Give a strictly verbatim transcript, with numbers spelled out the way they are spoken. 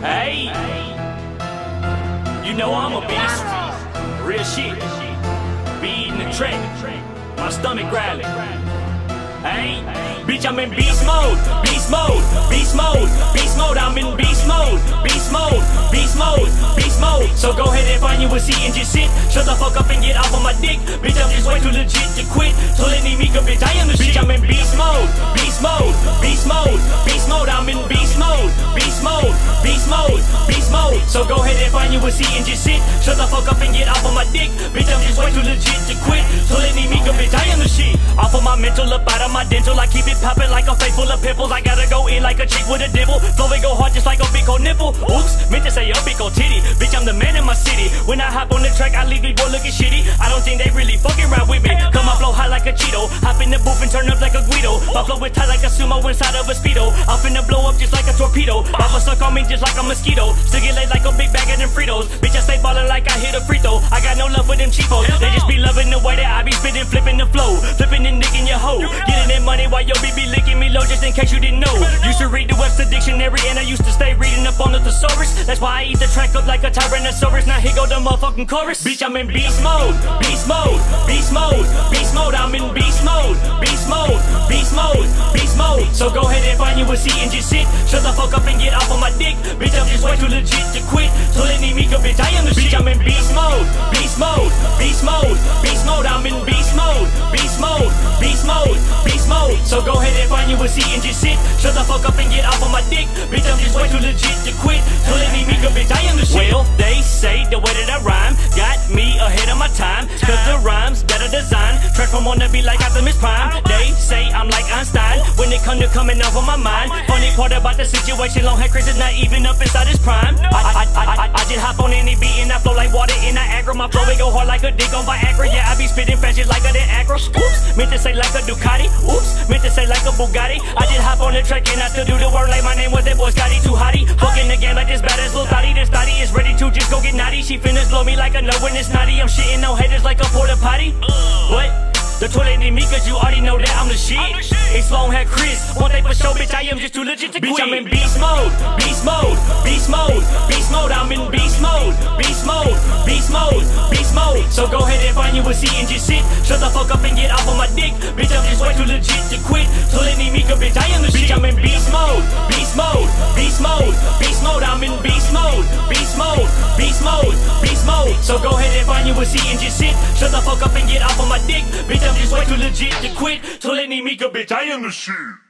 Hey, you know I'm a beast. Real shit. Be eating the track. My stomach growling. Hey, bitch, I'm in beast mode. Beast mode. Beast mode. Beast mode. I'm in beast mode. Beast mode. Beast mode. Beast mode. So go ahead and find you a seat and just sit. Shut the fuck up and get off of my dick. Bitch, I'm just way too legit to quit. So let me go, bitch, I am the shit. Bitch, I'm in beast mode. Beast mode. Beast mode. Beast mode. I'm in beast mode. Beast mode. Beast mode. Beast mode. So go ahead and find you a seat and just sit. Shut the fuck up and get off of my dick. Bitch, I'm just way too legit to quit. So let me go, bitch, I am the shit. Off of my mental, up out of my dental. I keep it popping like a face full of pimples. I gotta go in like a chick with a dimple. Flowing go hard just like a big old nipple. Oops, meant to say a big old titty. Bitch, I'm the man in my city. When I hop on the track, I leave these boys looking shitty. I don't think they really fucking around with me. Come my flow high like a Cheeto. Hop in the booth and turn up like a Guido. My flow is tight like a sumo inside of a Speedo. I'm finna blow up just like a torpedo. Papa suck on me just like a mosquito. Still get laid like a big bag of them Fritos. Bitch, I stay ballin' like I hit a free throw. I got no love for them cheapos. They just be loving the way that I be spitting, flipping the flow. Flipping and nicking your hoe. Getting that money while your B B licking me low just in case you didn't know. Used to read the Webster Dictionary and I used to stay reading up on the thesaurus. That's why I eat the track up like a Tyrannosaurus. Now here go the motherfucking chorus. Bitch, I'm in beast mode. Beast mode. Beast mode. Beast mode. I'm in beast mode. Beast mode. Beast mode. Beast mode. So go ahead and find you a seat and just sit. Shut the fuck up and get off of my dick. Bitch, I'm just way too legit to quit. So let me go, bitch, I am the shit. Bitch, I'm in beast mode. Beast mode. Beast mode. Beast mode. I'm in beast mode. Beast mode. Beast mode. Beast mode. So go ahead and find you a seat and just sit. Shut the fuck up and get off of my dick. Bitch, I'm just way too legit to quit. So let me go, bitch, I am the shit. Well, they say the way that I rhyme got me ahead of my time. Cause the rhymes better design. Transform wanna be like Optimus Prime. They say I'm like Einstein when it come to coming off of my mind. Funny part about the situation, long hair Chris is not even up inside his prime. I, I, I, I, I just hop on any beat and I flow like water in Niagara. My flow it go hard like a dick on Viagra. Yeah, I be spitting fast just like a den Acro. Oops, meant to say like a Ducati. Oops, meant to say like a Bugatti. I just hop on the track and I still do the work like my name was that boy Scotty Too Hottie. Fucking the game like this badass little thotty. This thotty is ready to just go get naughty. She finna blow me like a nut when it's naughty. I'm shitting no haters like a porta potty. What? The toilet need me cause you already know that I'm the shit. It's long hair Chris, one day for sure, bitch, I am just too legit to quit. Bitch, I'm in beast mode, beast mode, beast mode, beast mode. I'm in beast mode, beast mode, beast mode, beast mode. So go ahead and find you a seat and just sit. Shut the fuck up and get off of my dick. Bitch, I'm just way too legit to quit. So let me go, bitch, I am the shit. Bitch, I'm in beast mode, beast mode, beast mode, beast mode. I'm in beast mode, beast mode, beast mode, beast mode. So go ahead and find you a seat and just sit. Shut the fuck up and get off of my dick. Bitch, I'm just way too legit to quit. So let me go, bitch, I am the shit.